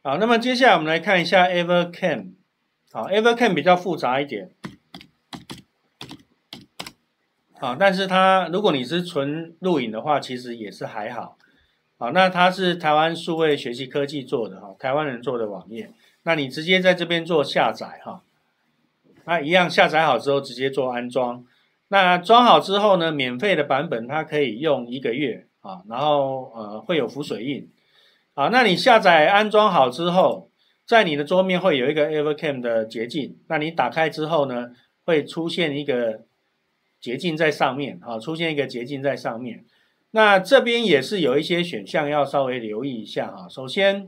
好，那么接下来我们来看一下 Evercam。好 ，Evercam 比较复杂一点。好，但是它如果你是纯录影的话，其实也是还好。好，那它是台湾数位学习科技做的哈，台湾人做的网页。那你直接在这边做下载哈，那一样下载好之后直接做安装。那装好之后呢，免费的版本它可以用1个月啊，然后会有浮水印。好，那你下载安装好之后，在你的桌面会有一个 Evercam 的捷径。那你打开之后呢，会出现一个捷径在上面，出现一个捷径在上面。那这边也是有一些选项要稍微留意一下哈。首先，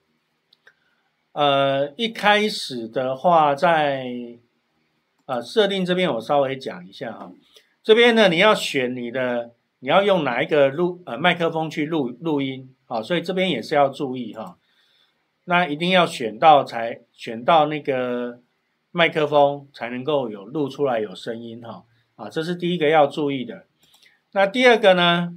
一开始的话在设定这边我稍微讲一下哈。这边呢，你要选你要用哪一个麦克风去录音啊，所以这边也是要注意哈。那一定要选到那个麦克风才能够有录出来有声音哈。啊，这是第一个要注意的。那第二个呢，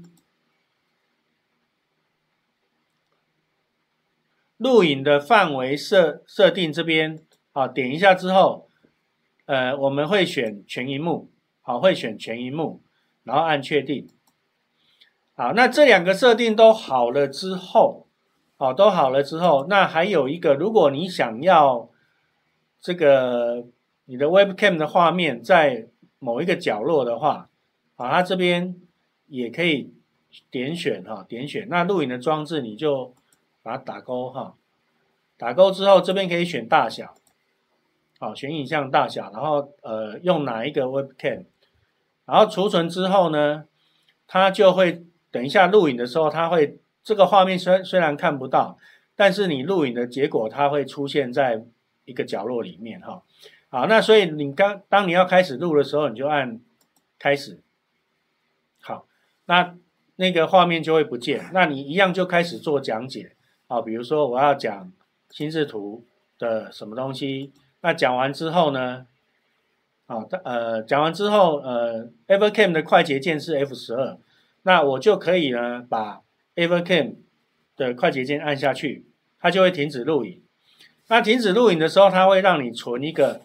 录影的范围设定这边啊，点一下之后，我们会选全萤幕，好，会选全萤幕，然后按确定。好，那这2个设定都好了之后，那还有一个，如果你想要这个你的 Webcam 的画面在某一个角落的话，它这边也可以点选哈，点选。那录影的装置你就把它打勾哈，打勾之后这边可以选大小，好，选影像大小，然后用哪一个 Webcam， 然后储存之后呢，它就会等一下录影的时候，它会这个画面虽然看不到，但是你录影的结果它会出现在一个角落里面哈。好，那所以当你要开始录的时候，你就按开始。好，那个画面就会不见，那你一样就开始做讲解啊，比如说我要讲心智图的什么东西，那讲完之后呢，讲完之后Evercam 的快捷键是 F12，那我就可以呢把 Evercam 的快捷键按下去，它就会停止录影。那停止录影的时候，它会让你存一个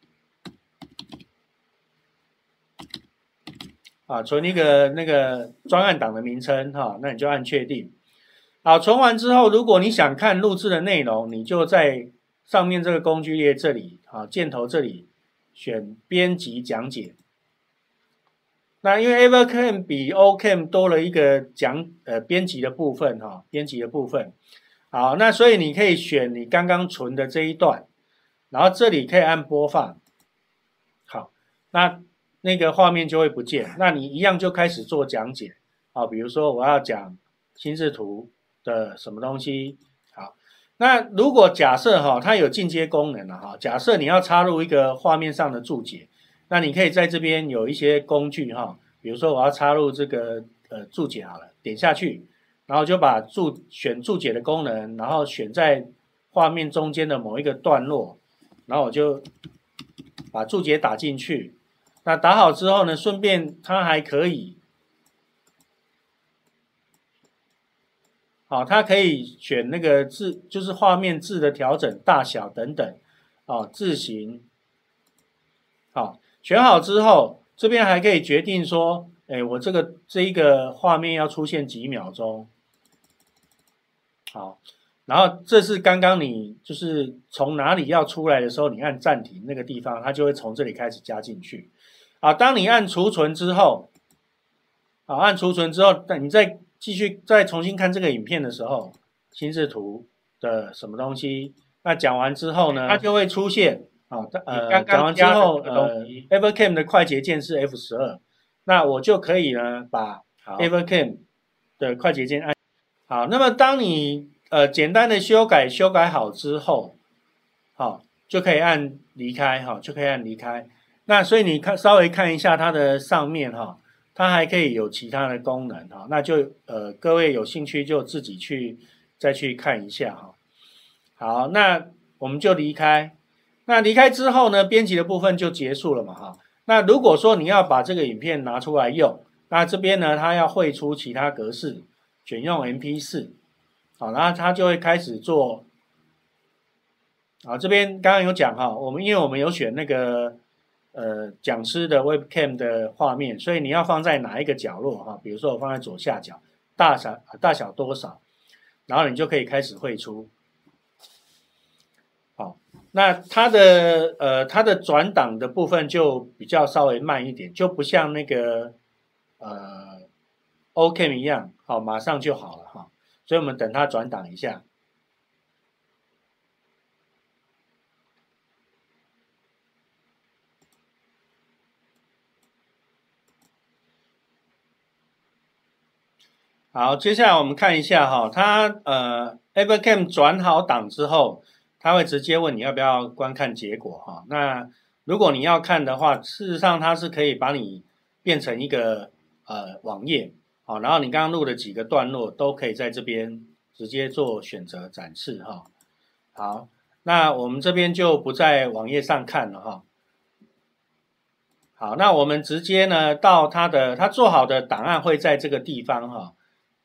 存一个那个专案档的名称哈，那你就按确定。好，存完之后，如果你想看录制的内容，你就在上面这个工具列这里箭头这里选编辑讲解。那因为 Evercam 比 Ocam 多了一个编辑的部分哈，编辑的部分。好，那所以你可以选你刚刚存的这一段，然后这里可以按播放。好，那个画面就会不见，那你一样就开始做讲解啊，比如说我要讲心智图的什么东西。好，那如果假设它有进阶功能了哈，假设你要插入一个画面上的注解，那你可以在这边有一些工具哈，比如说我要插入这个注解好了，点下去，然后就把选注解的功能，然后选在画面中间的某一个段落，然后我就把注解打进去。那打好之后呢，顺便它还可以，它可以选那个字，就是画面字的调整大小等等，字型，好，选好之后，这边还可以决定说，我这一个画面要出现几秒钟，好，然后这是刚刚你就是从哪里要出来的时候，你按暂停那个地方，它就会从这里开始加进去。当你按储存之后，你再重新看这个影片的时候，心智图的什么东西，那讲完之后呢，它就会出现讲完之后Evercam 的快捷键是 F12，那我就可以呢把 Evercam 的快捷键按好。那么当你简单的修改好之后，就可以按离开就可以按离开。那所以你稍微看一下它的上面它还可以有其他的功能那就各位有兴趣就自己再去看一下好，那我们就离开。那离开之后呢，编辑的部分就结束了嘛那如果说你要把这个影片拿出来用，那这边呢它要汇出其他格式，选用 MP4，然后它就会开始做好，这边刚刚有讲哈，因为我们有选那个讲师的 Webcam 的画面，所以你要放在哪一个角落哈？比如说我放在左下角，大小多少，然后你就可以开始绘出。好，那它的转档的部分就比较稍微慢一点，就不像那个Ocam 一样，好，马上就好了哈。所以我们等它转档一下。好，接下来我们看一下哈，它Evercam 转好档之后，它会直接问你要不要观看结果哈。那如果你要看的话，事实上它是可以把你变成一个网页，好，然后你刚刚录的几个段落都可以在这边直接做选择展示哈。好，那我们这边就不在网页上看了哈。好，那我们直接呢到它做好的档案会在这个地方哈。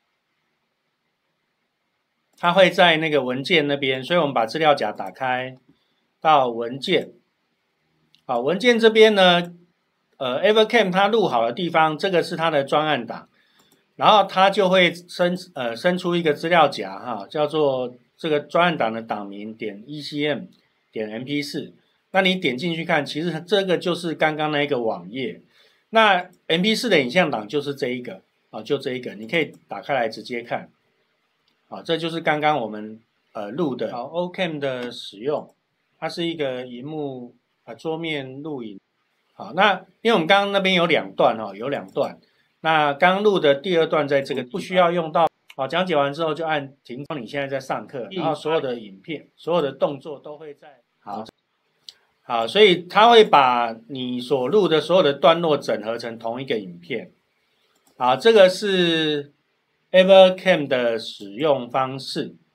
它会在那个文件那边，所以我们把资料夹打开，到文件，好，文件这边呢，Evercam 它录好的地方，这个是它的专案档，然后它就会生出一个资料夹哈，叫做这个专案档的档名点 ECM 点 MP4，那你点进去看，其实这个就是刚刚那一个网页，那 MP4 的影像档就是这一个啊，就这一个，你可以打开来直接看。好，这就是刚刚我们录的。好 ，Ocam 的使用，它是一个萤幕桌面录影。好，那因为我们刚刚那边有两段哈，有两段。那刚录的第二段在这个不需要用到。好，讲解完之后就按停。你现在在上课，然后所有的影片、所有的动作都会在。好，所以它会把你所录的所有的段落整合成同一个影片。好，这个是 Evercam 的使用方式。